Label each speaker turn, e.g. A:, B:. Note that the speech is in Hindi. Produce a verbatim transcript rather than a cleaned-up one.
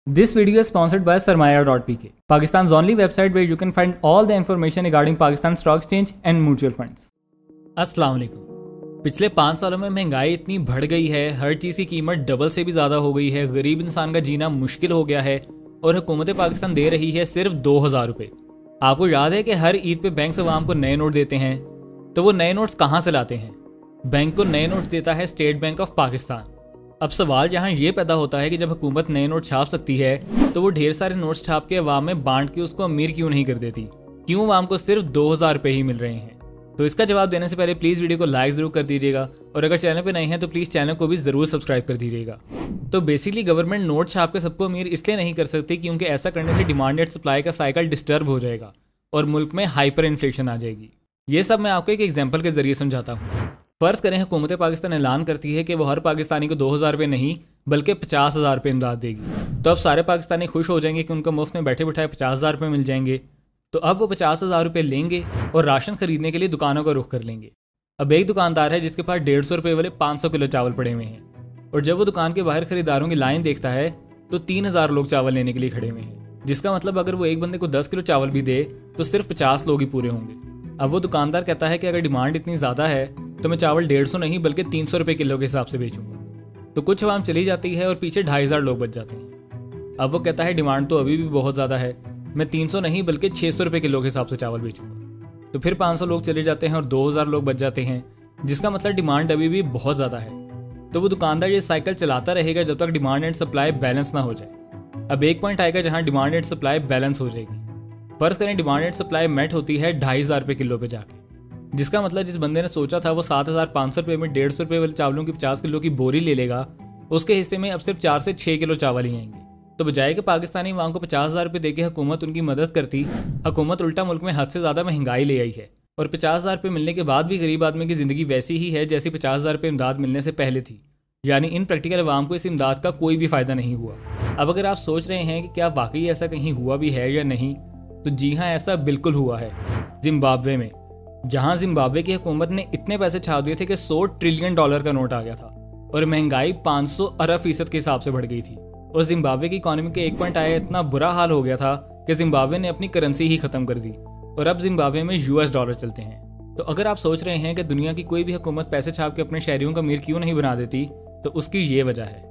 A: This video is sponsored by Sarmaya dot p k, Pakistan's only website where you can find all the information regarding Pakistan stock exchange and mutual funds. अस्सलाम वालेकुम। पिछले पाँच सालों में महंगाई इतनी बढ़ गई है, हर चीज़ की कीमत डबल से भी ज़्यादा हो गई है, गरीब इंसान का जीना मुश्किल हो गया है और हुकूमत पाकिस्तान दे रही है सिर्फ दो हज़ार रुपये। आपको याद है कि हर ईद पे बैंक से आवाम को नए नोट देते हैं, तो वो नए नोट्स कहाँ से लाते हैं? बैंक को नए नोट देता है स्टेट बैंक ऑफ पाकिस्तान। अब सवाल यहाँ ये पैदा होता है कि जब हुकूमत नए नोट छाप सकती है तो वो ढेर सारे नोट्स छाप के अवाम में बांट के उसको अमीर क्यों नहीं कर देती? क्यों अवाम को सिर्फ दो हज़ार रुपये ही मिल रहे हैं? तो इसका जवाब देने से पहले प्लीज़ वीडियो को लाइक ज़रूर कर दीजिएगा और अगर चैनल पे नए हैं तो प्लीज़ चैनल को भी ज़रूर सब्सक्राइब कर दीजिएगा। तो बेसिकली गवर्नमेंट नोट छाप के सबको अमीर इसलिए नहीं कर सकती क्योंकि ऐसा करने से डिमांड एंड सप्लाई का साइकिल डिस्टर्ब हो जाएगा और मुल्क में हाइपर इन्फ्लेशन आ जाएगी। ये सब मैं आपको एक एग्जाम्पल के जरिए समझाता हूँ। फ़र्ज़ करें हुकूमत पाकिस्तान ऐलान करती है कि वो हर पाकिस्तानी को दो हज़ार रुपये नहीं बल्कि पचास हज़ार रुपये इमदाद देगी। तो अब सारे पाकिस्तानी खुश हो जाएंगे कि उनको मुफ्त में बैठे बैठाए पचास हज़ार रुपये मिल जाएंगे। तो अब वो पचास हज़ार रुपये लेंगे और राशन खरीदने के लिए दुकानों का रुख कर लेंगे। अब एक दुकानदार है जिसके पास डेढ़ सौ रुपये वाले पाँच सौ किलो चावल पड़े हुए हैं और जब वो दुकान के बाहर खरीदारों की लाइन देखता है तो तीन हज़ार लोग चावल लेने के लिए खड़े हुए हैं, जिसका मतलब अगर वो एक बंदे को दस किलो चावल भी दे तो सिर्फ पचास लोग ही पूरे होंगे। अब वो दुकानदार कहता है कि अगर डिमांड इतनी ज़्यादा है तो मैं चावल डेढ़ सौ नहीं बल्कि तीन सौ रुपये किलो के हिसाब से बेचूंगा। तो कुछ अवाम चली जाती है और पीछे ढाई हज़ार लोग बच जाते हैं। अब वो कहता है डिमांड तो अभी भी बहुत ज़्यादा है, मैं तीन सौ नहीं बल्कि छः सौ रुपये किलो के हिसाब से चावल बेचूंगा। तो फिर पाँच सौ लोग चले जाते हैं और दो हज़ार लोग बच जाते हैं, जिसका मतलब डिमांड अभी भी बहुत ज़्यादा है। तो वो दुकानदार ये साइकिल चलाता रहेगा जब तक डिमांड एंड सप्लाई बैलेंस ना हो जाए। अब एक पॉइंट आएगा जहाँ डिमांड एंड सप्लाई बैलेंस हो जाएगी। फर्ज करें डिमांड एंड सप्लाई मेट होती है ढाई हज़ार रुपये किलो पे जाके, जिसका मतलब जिस बंदे ने सोचा था वो सात हज़ार पाँच सौ रुपये में डेढ़ सौ रुपये वाले चावलों की पचास किलो की बोरी ले लेगा, उसके हिस्से में अब सिर्फ चार से छः किलो चावल ही आएंगे। तो बजाय कि पाकिस्तानी अवाम को पचास हज़ार रुपये देके हुकूमत उनकी मदद करती, हुकूमत उल्टा मुल्क में हद से ज़्यादा महंगाई ले आई है और पचास हज़ार रुपये मिलने के बाद भी गरीब आदमी की ज़िंदगी वैसी ही है जैसी पचास हज़ार रुपये इमदाद मिलने से पहले थी। यानी इन प्रैक्टिकल अवाम को इस इमदाद का कोई भी फ़ायदा नहीं हुआ। अब अगर आप सोच रहे हैं कि क्या वाकई ऐसा कहीं हुआ भी है या नहीं, तो जी हाँ, ऐसा बिल्कुल हुआ है जिम्बाब्वे में, जहाँ जिम्बाब्वे की हुकूमत ने इतने पैसे छाप दिए थे कि सौ ट्रिलियन डॉलर का नोट आ गया था और महंगाई पाँच सौ अरब फीसद के हिसाब से बढ़ गई थी और जिम्बाब्वे की इकोनॉमी के एक पॉइंट आया इतना बुरा हाल हो गया था कि जिम्बाब्वे ने अपनी करेंसी ही ख़त्म कर दी और अब जिम्बाब्वे में यूएस डॉलर चलते हैं। तो अगर आप सोच रहे हैं कि दुनिया की कोई भी हुकूमत पैसे छाप के अपने शहरियों का अमीर क्यों नहीं बना देती, तो उसकी ये वजह है।